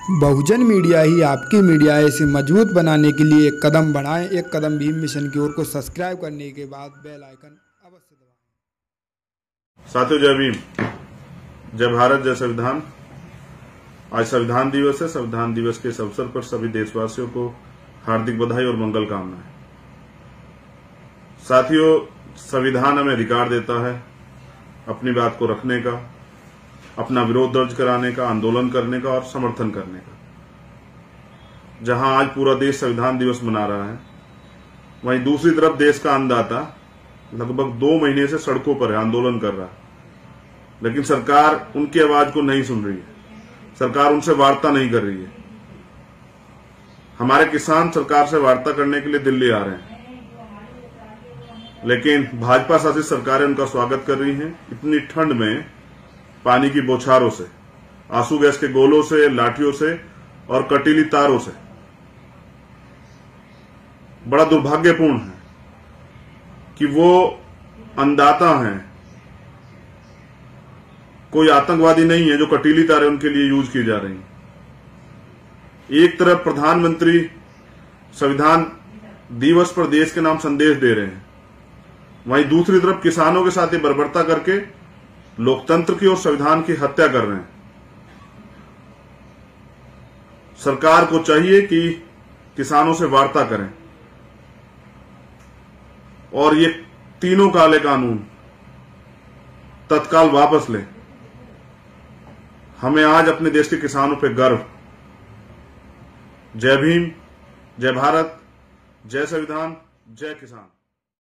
बहुजन media ही आपकी media है। इसे मजबूत बनाने के लिए एक कदम बढ़ाएं। एक कदम भीम मिशन की ओर को सब्सक्राइब करने के बाद बेल आइकन अवश्य दबाएं। साथियों, जय भीम, जय भारत, जय संविधान। आज संविधान दिवस है। संविधान दिवस के इस अवसर पर सभी देशवासियों को हार्दिक बधाई और मंगल कामनाएं। साथियों, संविधान हमें अधिकार देता है अपनी बात को रखने का, अपना विरोध दर्ज कराने का, आंदोलन करने का और समर्थन करने का। जहां आज पूरा देश संविधान दिवस मना रहा है, वहीं दूसरी तरफ देश का अन्नदाता लगभग 2 महीने से सड़कों पर है, आंदोलन कर रहा है। लेकिन सरकार उनकी आवाज को नहीं सुन रही है, सरकार उनसे वार्ता नहीं कर रही है। हमारे किसान सरकार से वार्ता करने के लिए दिल्ली आ रहे हैं, लेकिन भाजपा शासित सरकारें उनका स्वागत कर रही हैं। इतनी ठंड में पानी की बौछारों से, आंसू गैस के गोलों से, लाठियों से और कटीली तारों से। बड़ा दुर्भाग्यपूर्ण है कि वो अन्नदाता हैं, कोई आतंकवादी नहीं है जो कटीली तारें उनके लिए यूज की जा रही हैं। एक तरफ प्रधानमंत्री संविधान दिवस पर देश के नाम संदेश दे रहे हैं, वहीं दूसरी तरफ किसानों के साथ ये बर्बरता करके लोकतंत्र की और संविधान की हत्या कर रहे हैं। सरकार को चाहिए कि किसानों से वार्ता करें और ये तीनों काले कानून तत्काल वापस लें। हमें आज अपने देश के किसानों पर गर्व। जय भीम, जय भारत, जय संविधान, जय किसान।